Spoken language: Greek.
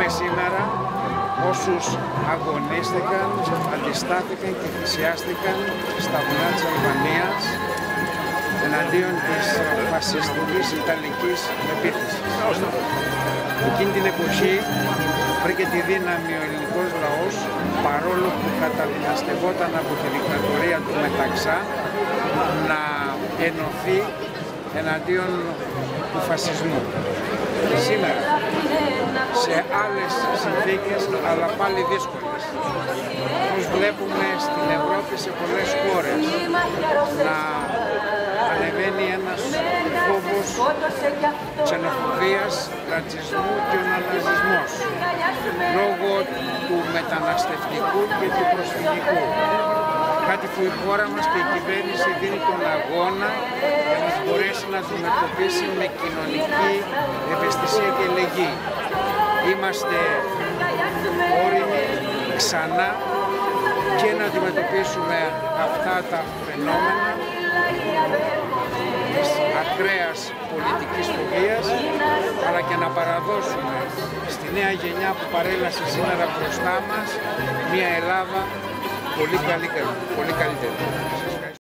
σήμερα όσους αγωνίστηκαν, αντιστάθηκαν και θυσιάστηκαν στα βουνά της Αλβανίας εναντίον της φασιστικής Ιταλικής επίθεσης. Εκείνη την εποχή βρήκε τη δύναμη ο ελληνικός λαός, παρόλο που καταδυναστευόταν από τη δικτατορία του Μεταξά, να ενωθεί εναντίον του φασισμού. Σήμερα, σε άλλες συνθήκες, αλλά πάλι δύσκολες, όπως βλέπουμε στην Ευρώπη σε πολλές χώρες να ανεβαίνει ένας φόβος ξενοφοβίας, ρατσισμού και ναζισμός λόγω του μεταναστευτικού και του προσφυγικού. Κάτι που η χώρα μας και η κυβέρνηση δίνει τον αγώνα για να μπορέσει να αντιμετωπίσει με κοινωνική ευαισθησία και αλληλεγγύη. Είμαστε όριμοι ξανά και να αντιμετωπίσουμε αυτά τα φαινόμενα της ακραίας πολιτικής φοβίας, αλλά και να παραδώσουμε στη νέα γενιά που παρέλασε σήμερα μπροστά μας μια Ελλάδα πολύ καλύτερη.